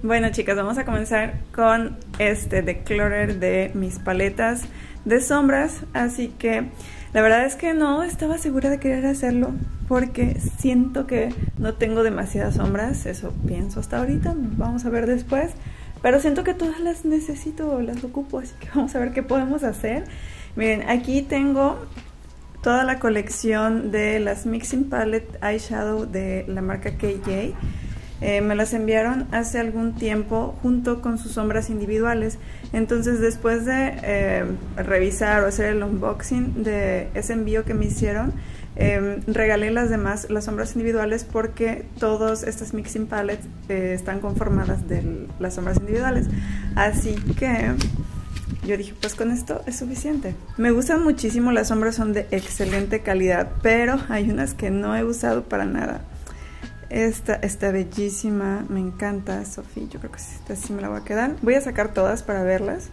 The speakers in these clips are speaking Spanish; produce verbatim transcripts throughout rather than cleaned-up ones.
Bueno chicas, vamos a comenzar con este declutter de mis paletas de sombras. Así que la verdad es que no estaba segura de querer hacerlo porque siento que no tengo demasiadas sombras. Eso pienso hasta ahorita, vamos a ver después. Pero siento que todas las necesito, las ocupo, así que vamos a ver qué podemos hacer. Miren, aquí tengo toda la colección de las Mixing Palette Eyeshadow de la marca K J. Eh, me las enviaron hace algún tiempo junto con sus sombras individuales. Entonces después de eh, revisar o hacer el unboxing de ese envío que me hicieron, eh, regalé las demás, las sombras individuales, porque todas estas mixing palettes eh, están conformadas de las sombras individuales. Así que yo dije, pues con esto es suficiente. Me gustan muchísimo, las sombras son de excelente calidad, pero hay unas que no he usado para nada. Esta está bellísima, me encanta, Sofía. Yo creo que esta sí me la voy a quedar. Voy a sacar todas para verlas.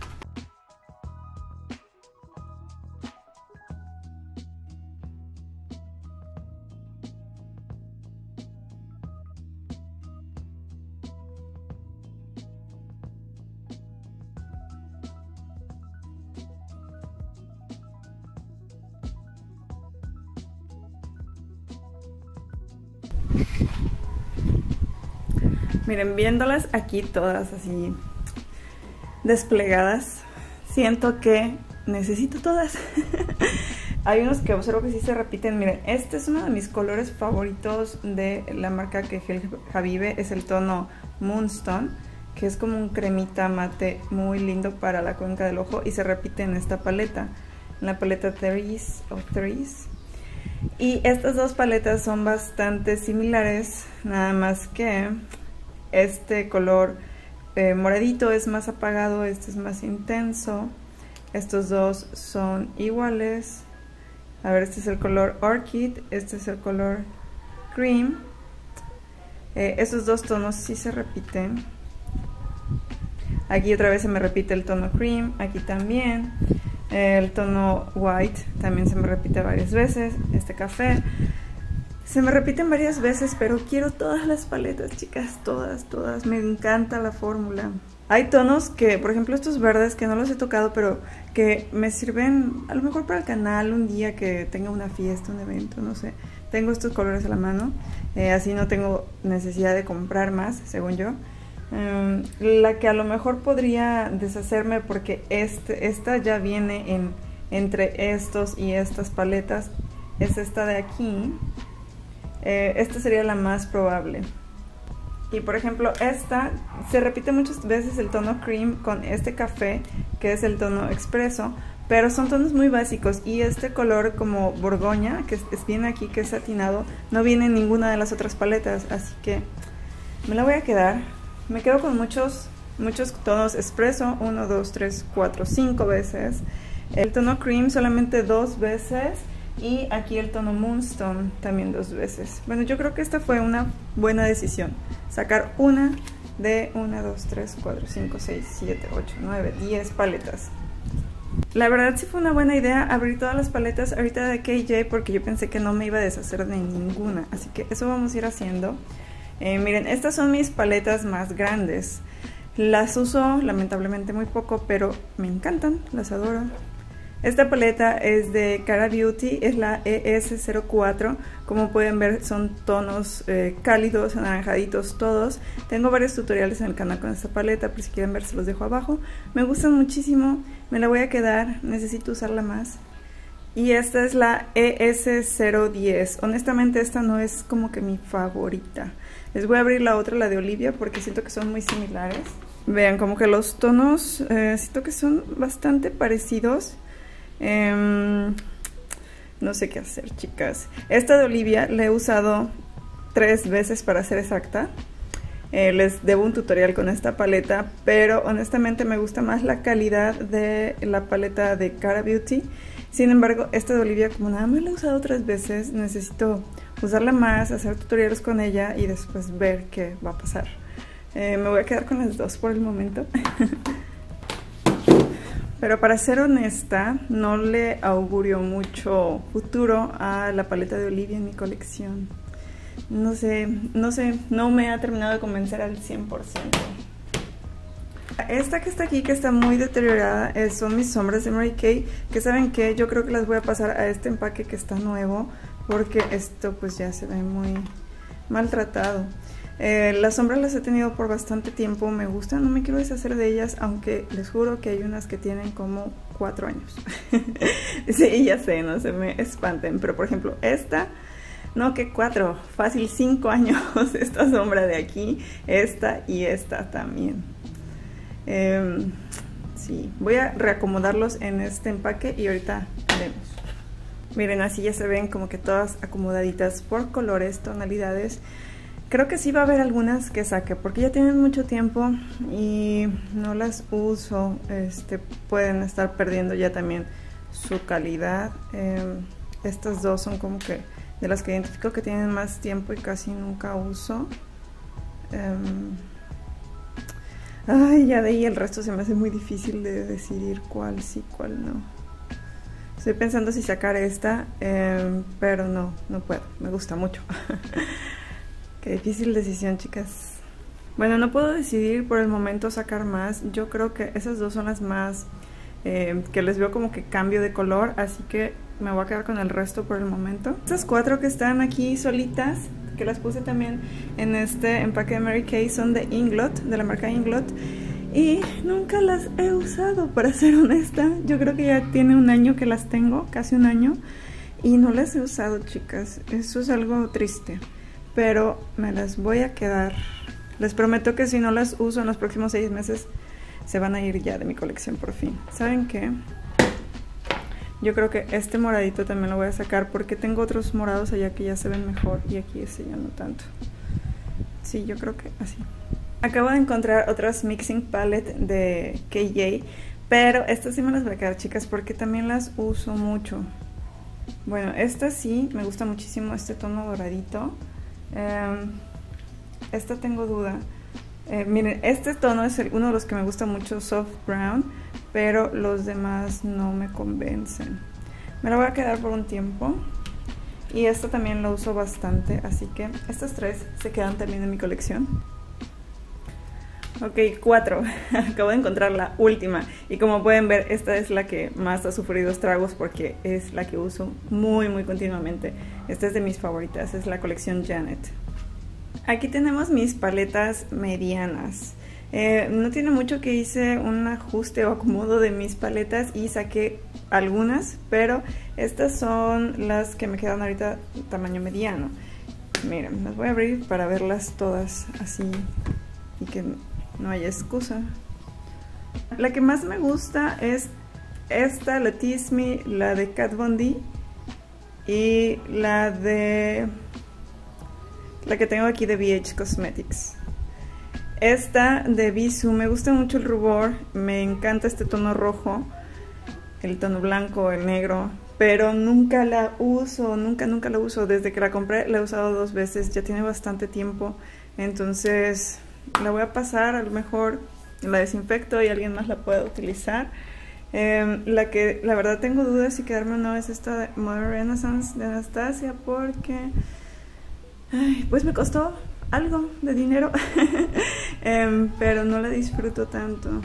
Miren, viéndolas aquí todas así desplegadas, siento que necesito todas. Hay unos que observo que sí se repiten. Miren, este es uno de mis colores favoritos de la marca Kehel Habibe. Es el tono Moonstone, que es como un cremita mate muy lindo para la cuenca del ojo, y se repite en esta paleta, en la paleta Threes o Threes. Y estas dos paletas son bastante similares, nada más que este color eh, moradito es más apagado, este es más intenso. Estos dos son iguales. A ver, este es el color Orchid, este es el color Cream. Eh, estos dos tonos sí se repiten. Aquí otra vez se me repite el tono Cream, aquí también. Eh, el tono White también se me repite varias veces. Este café se me repiten varias veces, pero quiero todas las paletas, chicas, todas, todas. Me encanta la fórmula. Hay tonos que, por ejemplo, estos verdes que no los he tocado, pero que me sirven a lo mejor para el canal un día que tenga una fiesta, un evento, no sé. Tengo estos colores a la mano, eh, así no tengo necesidad de comprar más, según yo. Um, la que a lo mejor podría deshacerme, porque este, esta ya viene en, entre estos y estas paletas, es esta de aquí. Eh, esta sería la más probable. Y por ejemplo, esta se repite muchas veces el tono Cream con este café, que es el tono Expreso, pero son tonos muy básicos. Y este color como borgoña, que es, es viene aquí, que es satinado, no viene en ninguna de las otras paletas, así que me la voy a quedar. Me quedo con muchos, muchos tonos Expreso, uno, dos, tres, cuatro, cinco veces. El tono Cream solamente dos veces. Y aquí el tono Moonstone también dos veces. Bueno, yo creo que esta fue una buena decisión. Sacar una de una, dos, tres, cuatro, cinco, seis, siete, ocho, nueve, diez paletas. La verdad sí fue una buena idea abrir todas las paletas ahorita de K J, porque yo pensé que no me iba a deshacer de ninguna. Así que eso vamos a ir haciendo. Eh, miren, estas son mis paletas más grandes. Las uso lamentablemente muy poco, pero me encantan, las adoro. Esta paleta es de Cara Beauty, es la E S cero cuatro. Como pueden ver, son tonos eh, cálidos, anaranjaditos todos. Tengo varios tutoriales en el canal con esta paleta, por si quieren ver se los dejo abajo. Me gustan muchísimo, me la voy a quedar, necesito usarla más. Y esta es la E S cero diez. Honestamente esta no es como que mi favorita. Les voy a abrir la otra, la de Olivia, porque siento que son muy similares. Vean, como que los tonos eh, siento que son bastante parecidos. Um, no sé qué hacer, chicas. Esta de Olivia la he usado tres veces para ser exacta. eh, Les debo un tutorial con esta paleta, pero honestamente me gusta más la calidad de la paleta de Cara Beauty. Sin embargo, esta de Olivia, como nada más la he usado tres veces, necesito usarla más, hacer tutoriales con ella y después ver qué va a pasar. eh, Me voy a quedar con las dos por el momento. Pero para ser honesta, no le augurio mucho futuro a la paleta de Olivia en mi colección. No sé, no sé, no me ha terminado de convencer al cien por ciento. Esta que está aquí, que está muy deteriorada, son mis sombras de Mary Kay, que saben que yo creo que las voy a pasar a este empaque que está nuevo, porque esto pues ya se ve muy maltratado. Eh, las sombras las he tenido por bastante tiempo, me gustan, no me quiero deshacer de ellas, aunque les juro que hay unas que tienen como cuatro años. Sí, ya sé, no se me espanten, pero por ejemplo esta, no que cuatro, fácil cinco años, esta sombra de aquí, esta y esta también. Eh, sí, voy a reacomodarlos en este empaque y ahorita vemos. Miren, así ya se ven como que todas acomodaditas por colores, tonalidades. Creo que sí va a haber algunas que saque, porque ya tienen mucho tiempo y no las uso. Este, pueden estar perdiendo ya también su calidad. Eh, estas dos son como que de las que identifico que tienen más tiempo y casi nunca uso. Eh, ay, ya de ahí el resto se me hace muy difícil de decidir cuál sí, cuál no. Estoy pensando si sacar esta, eh, pero no, no puedo. Me gusta mucho. Qué difícil decisión, chicas. Bueno, no puedo decidir por el momento sacar más. Yo creo que esas dos son las más eh, que les veo como que cambio de color, así que me voy a quedar con el resto por el momento. Estas cuatro que están aquí solitas, que las puse también en este empaque de Mary Kay, son de Inglot, de la marca Inglot, y nunca las he usado, para ser honesta. Yo creo que ya tiene un año que las tengo, casi un año, y no las he usado, chicas. Eso es algo triste, pero me las voy a quedar. Les prometo que si no las uso en los próximos seis meses se van a ir ya de mi colección por fin. ¿Saben qué? Yo creo que este moradito también lo voy a sacar, porque tengo otros morados allá que ya se ven mejor y aquí ese ya no tanto. Sí, yo creo que así. Acabo de encontrar otras mixing palette de K J, pero estas sí me las voy a quedar, chicas, porque también las uso mucho. Bueno, esta sí me gusta muchísimo, este tono doradito. Um, esta tengo duda. Eh, miren, este tono es el, uno de los que me gusta mucho, soft brown, pero los demás no me convencen. Me la voy a quedar por un tiempo. Y esta también la uso bastante, así que estas tres se quedan también en mi colección. Ok, cuatro. Acabo de encontrar la última. Y como pueden ver, esta es la que más ha sufrido estragos, porque es la que uso muy muy continuamente. Esta es de mis favoritas, es la colección Janet. Aquí tenemos mis paletas medianas. Eh, no tiene mucho que hice un ajuste o acomodo de mis paletas y saqué algunas, pero estas son las que me quedan ahorita tamaño mediano. Miren, las voy a abrir para verlas todas así y que no haya excusa. La que más me gusta es esta, la Tease Me, la de Kat Von D y la de la que tengo aquí de B H Cosmetics. Esta de Bisú, me gusta mucho el rubor, me encanta este tono rojo, el tono blanco, el negro, pero nunca la uso, nunca, nunca la uso. Desde que la compré la he usado dos veces, ya tiene bastante tiempo, entonces la voy a pasar, a lo mejor la desinfecto y alguien más la puede utilizar. Eh, la que la verdad tengo dudas si quedarme o no es esta de Modern Renaissance de Anastasia, porque ay, pues me costó algo de dinero, eh, pero no la disfruto tanto.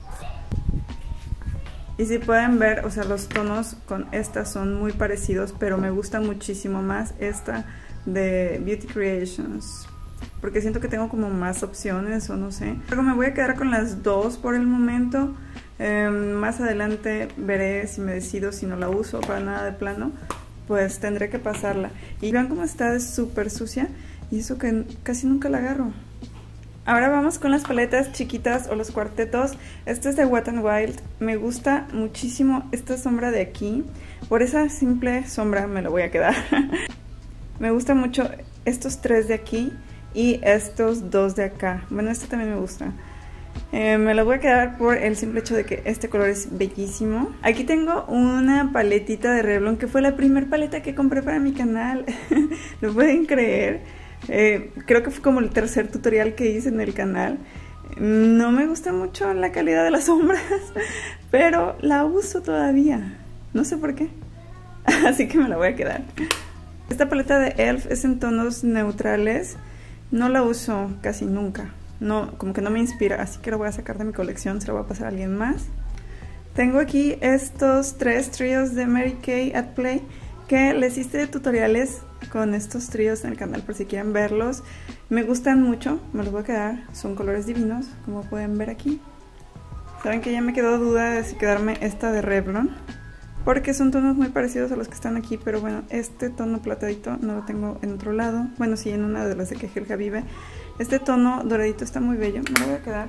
Y si pueden ver, o sea, los tonos con esta son muy parecidos, pero me gusta muchísimo más esta de Beauty Creations, porque siento que tengo como más opciones, o no sé. Luego me voy a quedar con las dos por el momento. Eh, más adelante veré si me decido, si no la uso para nada de plano, pues tendré que pasarla. Y vean cómo está, es súper sucia, y eso que casi nunca la agarro. Ahora vamos con las paletas chiquitas o los cuartetos. Este es de Wet n Wild. Me gusta muchísimo esta sombra de aquí. Por esa simple sombra me la voy a quedar. Me gusta mucho estos tres de aquí y estos dos de acá. Bueno, este también me gusta. Eh, me lo voy a quedar por el simple hecho de que este color es bellísimo. Aquí tengo una paletita de Revlon, que fue la primer paleta que compré para mi canal. ¿Lo pueden creer? Eh, creo que fue como el tercer tutorial que hice en el canal. No me gusta mucho la calidad de las sombras, pero la uso todavía. No sé por qué. Así que me la voy a quedar. Esta paleta de E L F es en tonos neutrales. No la uso casi nunca. no, como que no me inspira, así que lo voy a sacar de mi colección, se lo voy a pasar a alguien más. Tengo aquí estos tres tríos de Mary Kay at Play, que les hice tutoriales con estos tríos en el canal por si quieren verlos. Me gustan mucho, me los voy a quedar, son colores divinos, como pueden ver aquí. Saben que ya me quedó duda de si quedarme esta de Revlon, porque son tonos muy parecidos a los que están aquí, pero bueno, este tono platadito no lo tengo en otro lado. Bueno, sí, en una de las de Que Helga Vive. Este tono doradito está muy bello, me lo voy a quedar.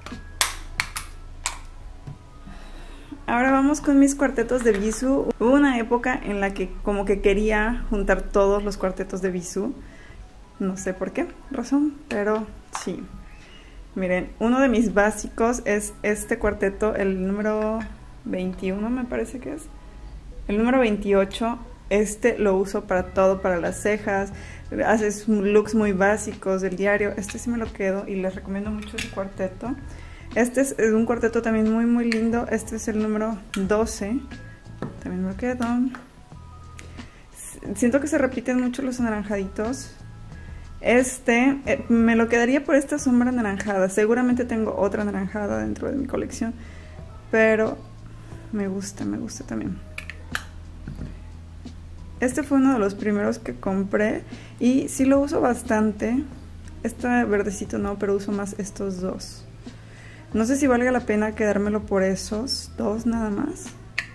Ahora vamos con mis cuartetos de Bisú. Hubo una época en la que como que quería juntar todos los cuartetos de Bisú. No sé por qué razón, pero sí. Miren, uno de mis básicos es este cuarteto, el número veintiuno me parece que es. El número veintiocho, este lo uso para todo, para las cejas. Haces looks muy básicos del diario. Este sí me lo quedo y les recomiendo mucho ese cuarteto. Este es un cuarteto también muy muy lindo. Este es el número doce. También me lo quedo. Siento que se repiten mucho los anaranjaditos. Este eh, me lo quedaría por esta sombra anaranjada. Seguramente tengo otra anaranjada dentro de mi colección, pero me gusta, me gusta también. Este fue uno de los primeros que compré y sí lo uso bastante. Este verdecito no, pero uso más estos dos. No sé si valga la pena quedármelo por esos dos nada más,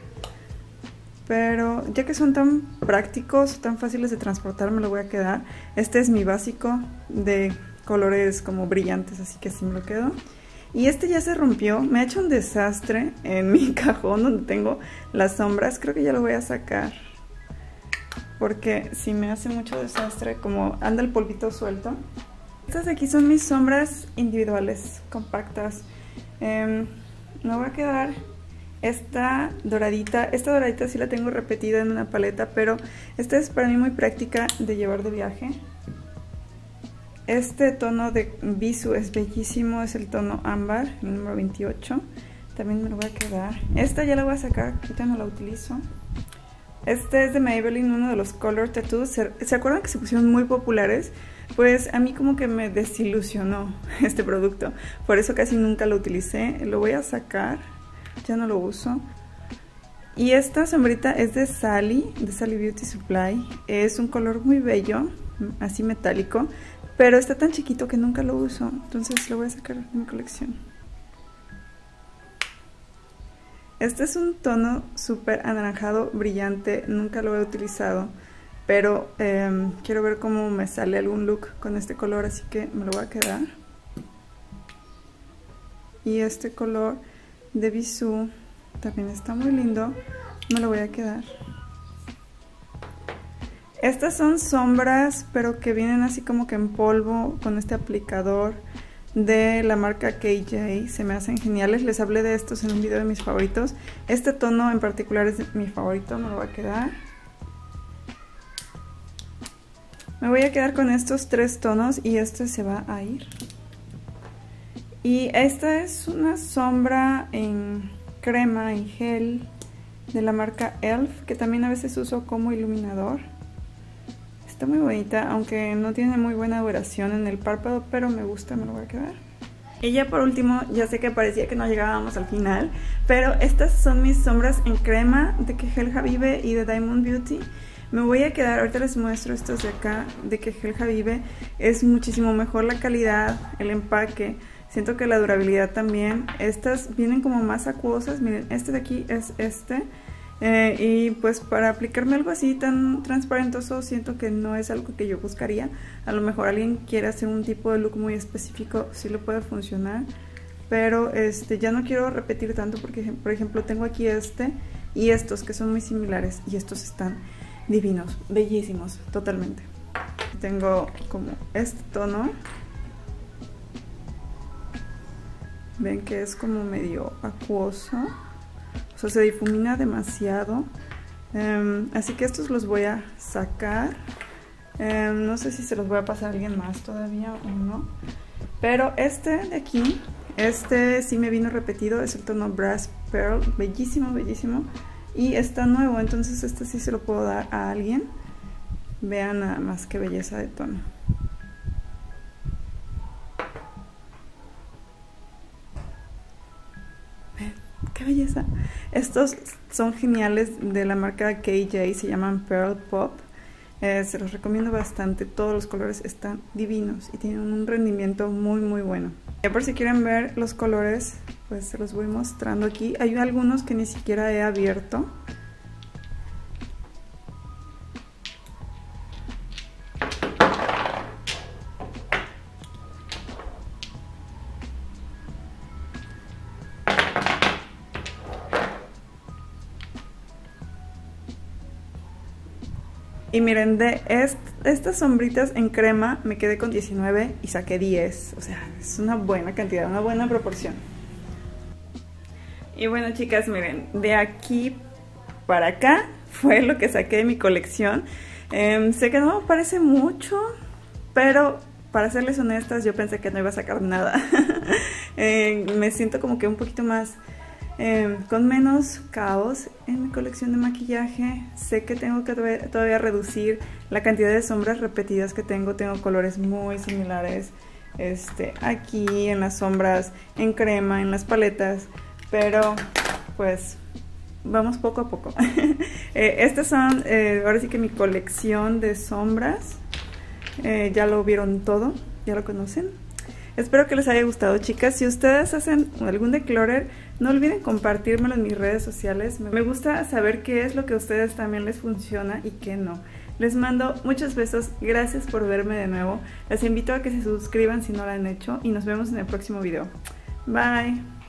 pero ya que son tan prácticos, tan fáciles de transportar, me lo voy a quedar. Este es mi básico de colores como brillantes, así que así me lo quedo. Y este ya se rompió, me ha hecho un desastre en mi cajón donde tengo las sombras. Creo que ya lo voy a sacar, porque si me hace mucho desastre, como anda el polvito suelto. Estas de aquí son mis sombras individuales, compactas. Eh, me voy a quedar esta doradita. Esta doradita sí la tengo repetida en una paleta, pero esta es para mí muy práctica de llevar de viaje. Este tono de Bisú es bellísimo, es el tono ámbar, el número veintiocho. También me lo voy a quedar. Esta ya la voy a sacar, ahorita no la utilizo. Este es de Maybelline, uno de los Color Tattoos. ¿Se, ¿Se acuerdan que se pusieron muy populares? Pues a mí como que me desilusionó este producto, por eso casi nunca lo utilicé. Lo voy a sacar, ya no lo uso. Y esta sombrita es de Sally, de Sally Beauty Supply. Es un color muy bello, así metálico, pero está tan chiquito que nunca lo uso, entonces lo voy a sacar de mi colección. Este es un tono súper anaranjado, brillante, nunca lo he utilizado, pero eh, quiero ver cómo me sale algún look con este color, así que me lo voy a quedar. Y este color de Bisú también está muy lindo, me lo voy a quedar. Estas son sombras, pero que vienen así como que en polvo, con este aplicador de la marca K J. Se me hacen geniales, les hablé de estos en un video de mis favoritos. Este tono en particular es mi favorito, me lo voy a quedar. Me voy a quedar con estos tres tonos y este se va a ir. Y esta es una sombra en crema, en gel, de la marca E L F, que también a veces uso como iluminador. Está muy bonita, aunque no tiene muy buena duración en el párpado, pero me gusta, me lo voy a quedar. Y ya por último, ya sé que parecía que no llegábamos al final, pero estas son mis sombras en crema de Que Helga Vive y de Diamond Beauty. Me voy a quedar, ahorita les muestro estos de acá, de Que Helga Vive. Es muchísimo mejor la calidad, el empaque, siento que la durabilidad también. Estas vienen como más acuosas, miren, este de aquí es este. Eh, y pues para aplicarme algo así tan transparentoso siento que no es algo que yo buscaría. A lo mejor alguien quiere hacer un tipo de look muy específico, sí le puede funcionar, pero este ya no quiero repetir tanto porque por ejemplo tengo aquí este y estos que son muy similares y estos están divinos, bellísimos, totalmente. Tengo como este tono, ven que es como medio acuoso, o sea, se difumina demasiado, um, así que estos los voy a sacar. Um, no sé si se los voy a pasar a alguien más todavía o no, pero este de aquí, este sí me vino repetido, es el tono Brass Pearl, bellísimo, bellísimo, y está nuevo, entonces este sí se lo puedo dar a alguien. Vean nada más qué belleza de tono. ¡Qué belleza! Estos son geniales, de la marca K J, se llaman Pearl Pop. Eh, se los recomiendo bastante, todos los colores están divinos y tienen un rendimiento muy muy bueno. Ya por si quieren ver los colores, pues se los voy mostrando aquí. Hay algunos que ni siquiera he abierto. Y miren, de est estas sombritas en crema me quedé con diecinueve y saqué diez. O sea, es una buena cantidad, una buena proporción. Y bueno, chicas, miren, de aquí para acá fue lo que saqué de mi colección. Eh, sé que no me parece mucho, pero para serles honestas, yo pensé que no iba a sacar nada. eh, me siento como que un poquito más... Eh, con menos caos en mi colección de maquillaje. Sé que tengo que todavía reducir la cantidad de sombras repetidas que tengo. Tengo colores muy similares este, aquí en las sombras, en crema, en las paletas, pero pues vamos poco a poco. eh, estas son eh, ahora sí que mi colección de sombras. Eh, ya lo vieron todo, ya lo conocen. Espero que les haya gustado, chicas. Si ustedes hacen algún declutter, no olviden compartírmelo en mis redes sociales. Me gusta saber qué es lo que a ustedes también les funciona y qué no. Les mando muchos besos. Gracias por verme de nuevo. Les invito a que se suscriban si no lo han hecho y nos vemos en el próximo video. Bye.